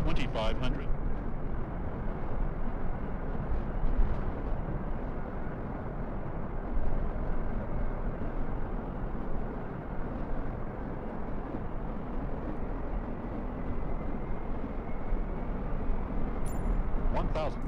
2500. $1,000.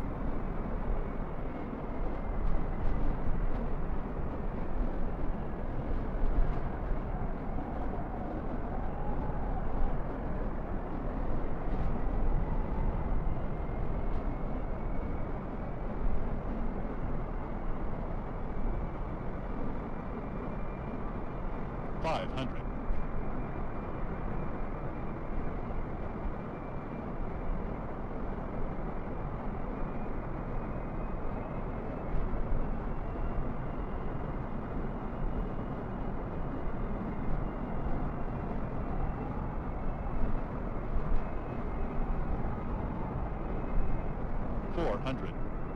$500. $400.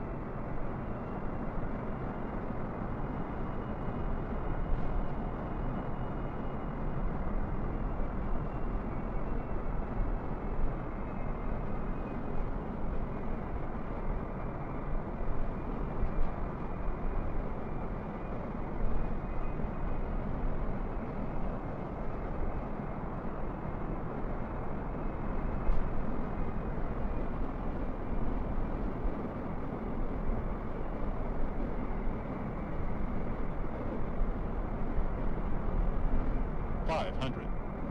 $500.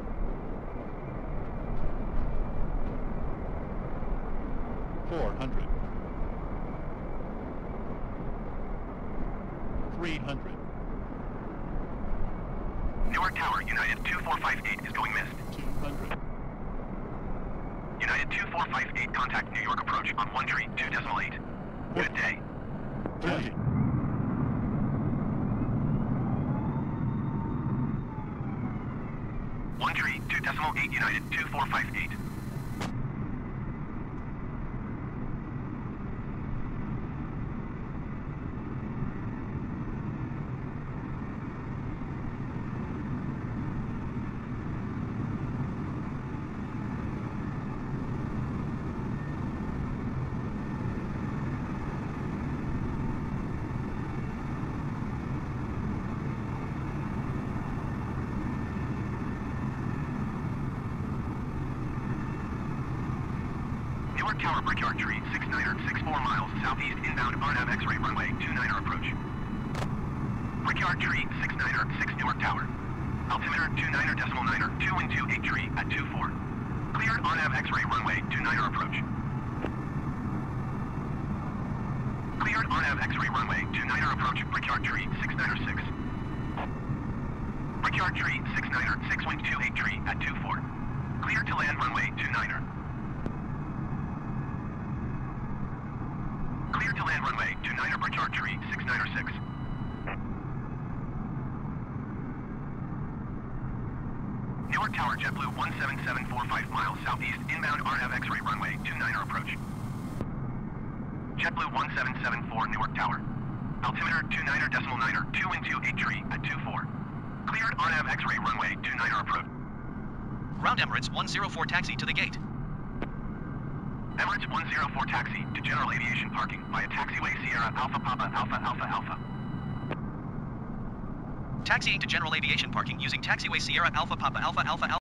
$400. $300. Newark Tower, United 2458 is going missed. $200. United 2458, contact New York approach on 1-2.8. Good day. 20. One tree, 2.8 United 2458. Newark Tower, Brickyard Tree, 69er, 64 miles, southeast inbound RNAV X-ray runway, 29er approach. Brickyard Tree, 69er, 6 Newark Tower. Altimeter 29er.9er, 212 tree at 24. Cleared RNAV X-ray runway, 29er approach. Cleared RNAV X-ray runway, 29er approach, Brickyard Tree, 69er 6. Brickyard Tree, 69er, 612 tree at 24. Cleared to land runway, 29er. Clear to land runway, 29er Brickyard Tree, 696. Newark Tower, JetBlue 17745 miles southeast, inbound RNAV X-ray runway, 29er approach. JetBlue 1774 Newark Tower. Altimeter 29er.9er, 212 tree at 24. Cleared RNAV X-ray runway, 29er approach. Ground Emirates 104 taxi to the gate. Emirates 104 taxi to General Aviation Parking via Taxiway Sierra Alpha Papa Alpha Alpha Alpha. Taxiing to General Aviation Parking using Taxiway Sierra Alpha Papa Alpha Alpha Alpha.